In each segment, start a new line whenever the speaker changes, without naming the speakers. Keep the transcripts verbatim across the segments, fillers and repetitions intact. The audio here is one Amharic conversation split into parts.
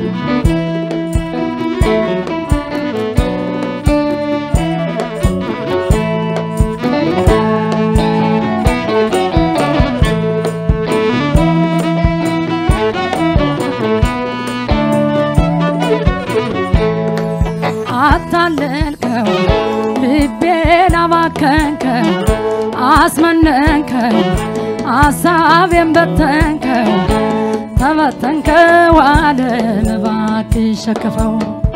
አታለልከው ልቤን አባከንከው አስመነንከው አሳቤን በተንከው ተበተንከው ዓለም እባክህ ሸክፈው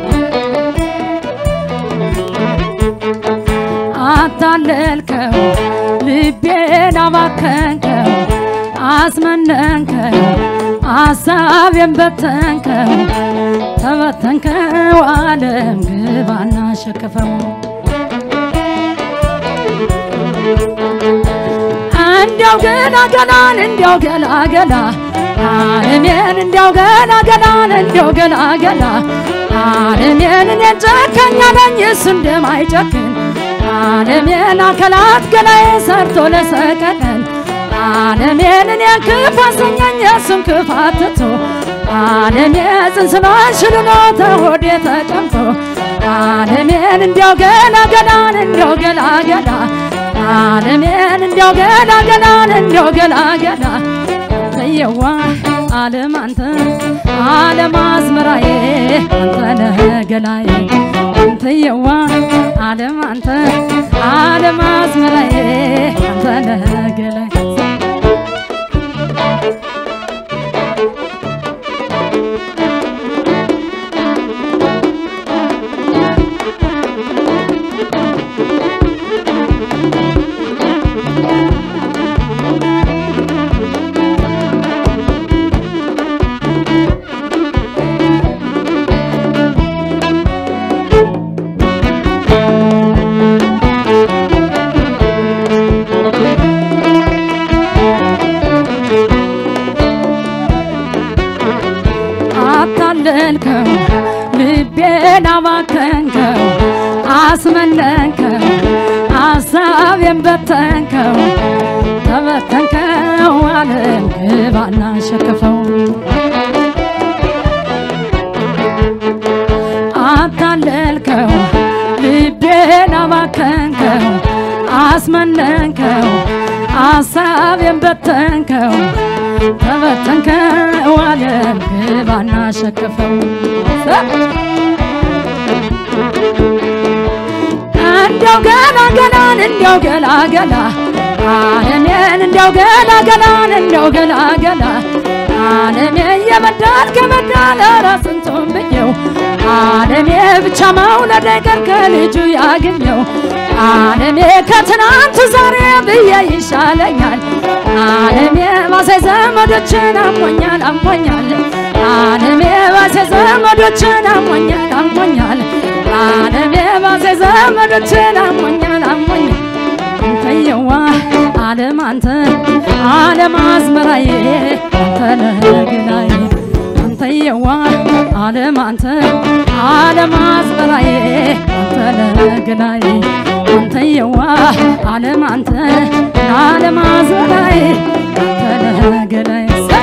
አታለልከው ልቤን አባከንከው አስመነንከው አሳቤን በተንከው ተበተንከው ዓለም ግባና ሸክፈው እንዲያው ገላ ገላን እንዲያው ገላ ገላ ዓለሜን እንዲያው ገላ ገላን እንዲያው ገላ ገላ ዓለሜን እኔ ጨከኛ ነኝ እሱ እንደማይጨክን ዓለሜን አካላት ገላዬ ሰርቶ ለሰቀቀን ዓለሜን እኔ ክፋሰኛኝ እሱን ክፋትቶ ዓለሜን ጽንስሏን ሽልሎ ተሆዴ ተቀምጦ ዓለሜን እንዲያው ገላ ገላን እንዲያው ገላ ገላ ዓለሜን እንዲያው ገላ ገላን እንዲያው ገላ ገላ አንተየዋ ዓለም አንተ ዓለም አዝመራዬ አንተ ነህ ገላዬ አንተየዋ ዓለም አንተ ዓለም አዝመራዬ አንተ ነህ ገላዬ አታለልከው ልቤን አባከንከው አስመነንከው አሳቤን በተንከው ተበተንከው ዓለም ግባና ሸክፈው አታለልከው ልቤን አባከንከው አስመነንከው አሳቤን በተንከው ተበተንከው ዓለም ግባና ሸክፈው እንዲያው ገላ ገላን እንዲያው ገላ ገላ ዓለሜን እንዲያው ገላ ገላን እንዲያው ገላ ገላ ዓለሜን የበዳል ከበዳል ራስንቱን ብየው ዓለሜ ብቻ መውለድ አይቀር ከልጁ ያገኘው ዓለሜ ከትናንቱ ዛሬ ብዬ ይሻለኛል ዓለሜ ባሴ ዘመዶችን አሞኛል አሞኛል ዓለሜ ባሴ ዘመዶችን አሞኛል አሞኛል ዓለሜ ባሴ ዘመዶችን አሞኛል አሞኛል አንተየዋ ዓለም አንተ ዓለም አዝመራዬ አንተ ነህ ገላዬ አንተየዋ ዓለም አንተ ዓለም አዝመራዬ አንተ ነህ ገላዬ አንተየዋ ዓለም አንተ ዓለም አዝመራዬ አንተ ነህ ገላዬ